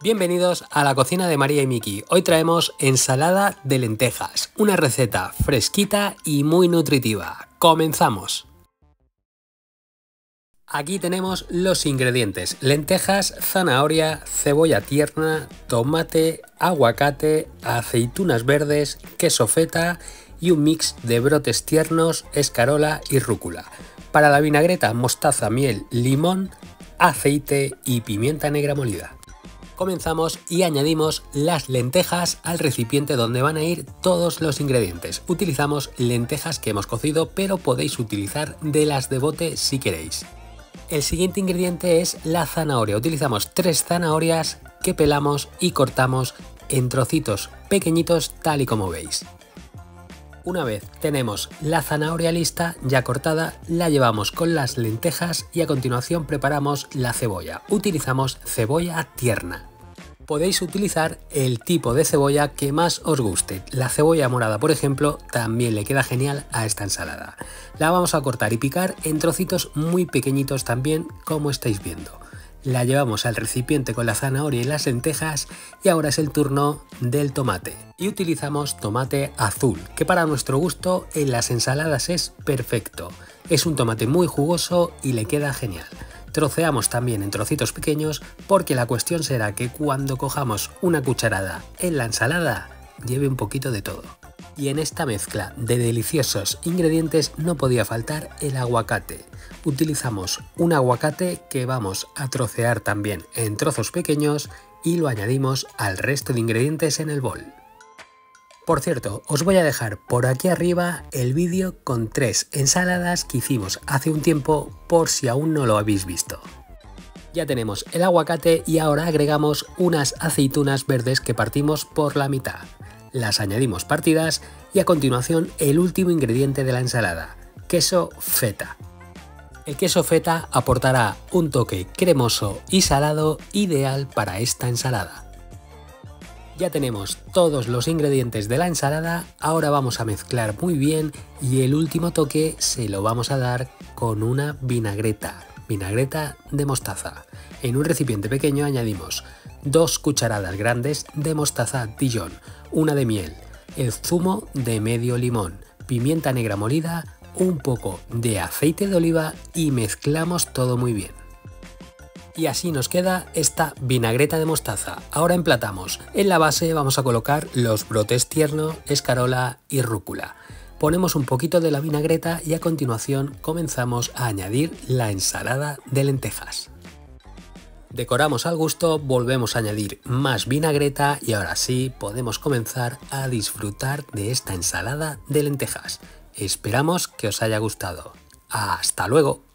Bienvenidos a la cocina de María y Miki. Hoy traemos ensalada de lentejas, una receta fresquita y muy nutritiva. ¡Comenzamos! Aquí tenemos los ingredientes: lentejas, zanahoria, cebolla tierna, tomate, aguacate, aceitunas verdes, queso feta y un mix de brotes tiernos, escarola y rúcula. Para la vinagreta, mostaza, miel, limón, aceite y pimienta negra molida. Comenzamos y añadimos las lentejas al recipiente donde van a ir todos los ingredientes. Utilizamos lentejas que hemos cocido, pero podéis utilizar de las de bote si queréis. El siguiente ingrediente es la zanahoria. Utilizamos 3 zanahorias que pelamos y cortamos en trocitos pequeñitos tal y como veis. Una vez tenemos la zanahoria lista, ya cortada, la llevamos con las lentejas y a continuación preparamos la cebolla. Utilizamos cebolla tierna. Podéis utilizar el tipo de cebolla que más os guste. La cebolla morada, por ejemplo, también le queda genial a esta ensalada. La vamos a cortar y picar en trocitos muy pequeñitos también, como estáis viendo. La llevamos al recipiente con la zanahoria y las lentejas y ahora es el turno del tomate. Y utilizamos tomate azul, que para nuestro gusto en las ensaladas es perfecto. Es un tomate muy jugoso y le queda genial. Troceamos también en trocitos pequeños porque la cuestión será que cuando cojamos una cucharada en la ensalada lleve un poquito de todo. Y en esta mezcla de deliciosos ingredientes no podía faltar el aguacate. Utilizamos un aguacate que vamos a trocear también en trozos pequeños y lo añadimos al resto de ingredientes en el bol. Por cierto, os voy a dejar por aquí arriba el vídeo con 3 ensaladas que hicimos hace un tiempo por si aún no lo habéis visto. Ya tenemos el aguacate y ahora agregamos unas aceitunas verdes que partimos por la mitad. Las añadimos partidas y a continuación el último ingrediente de la ensalada, queso feta. El queso feta aportará un toque cremoso y salado ideal para esta ensalada. Ya tenemos todos los ingredientes de la ensalada, ahora vamos a mezclar muy bien y el último toque se lo vamos a dar con una vinagreta de mostaza. En un recipiente pequeño añadimos 2 cucharadas grandes de mostaza Dijon, una de miel, el zumo de medio limón, pimienta negra molida, un poco de aceite de oliva y mezclamos todo muy bien. Y así nos queda esta vinagreta de mostaza. Ahora emplatamos. En la base vamos a colocar los brotes tiernos, escarola y rúcula. Ponemos un poquito de la vinagreta y a continuación comenzamos a añadir la ensalada de lentejas. Decoramos al gusto, volvemos a añadir más vinagreta y ahora sí podemos comenzar a disfrutar de esta ensalada de lentejas. Esperamos que os haya gustado. ¡Hasta luego!